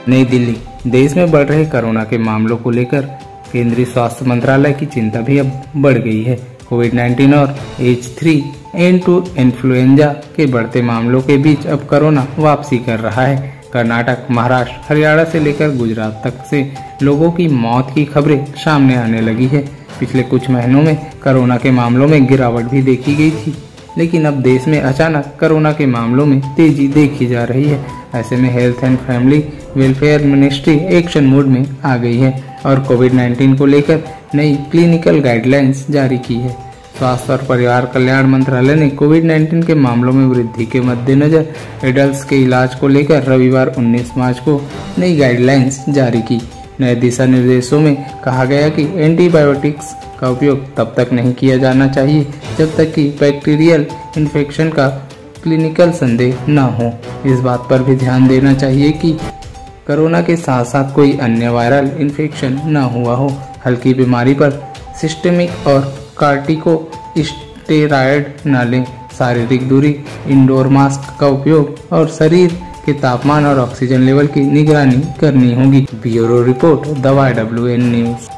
नई दिल्ली। देश में बढ़ रहे कोरोना के मामलों को लेकर केंद्रीय स्वास्थ्य मंत्रालय की चिंता भी अब बढ़ गई है। कोविड-19 और H3N2 इन्फ्लुएंजा के बढ़ते मामलों के बीच अब कोरोना वापसी कर रहा है। कर्नाटक, महाराष्ट्र, हरियाणा से लेकर गुजरात तक से लोगों की मौत की खबरें सामने आने लगी है। पिछले कुछ महीनों में कोरोना के मामलों में गिरावट भी देखी गई थी, लेकिन अब देश में अचानक कोरोना के मामलों में तेजी देखी जा रही है। ऐसे में health and family welfare ministry action mode में आ गई है और कोविड-19 को लेकर नई क्लिनिकल गाइडलाइंस जारी की है। स्वास्थ्य और परिवार कल्याण मंत्रालय ने कोविड-19 के मामलों में वृद्धि के मद्देनजर एडल्ट्स के इलाज को लेकर रविवार 19 मार्च को नई गाइडलाइंस जारी की। नए दिशा निर्देशों में कहा गया कि एंटीबायोटिक्स का उपयोग तब तक नहीं किया जाना चाहिए जब तक कि बैक्टीरियल इन्फेक्शन का क्लिनिकल संदेह न हो। इस बात पर भी ध्यान देना चाहिए कि कोरोना के साथ साथ कोई अन्य वायरल इन्फेक्शन न हुआ हो। हल्की बीमारी पर सिस्टेमिक और कार्टिकोस्टेरॉयड न लें। शारीरिक दूरी, इंडोर मास्क का उपयोग और शरीर के तापमान और ऑक्सीजन लेवल की निगरानी करनी होगी। Bureau report, the YWN news.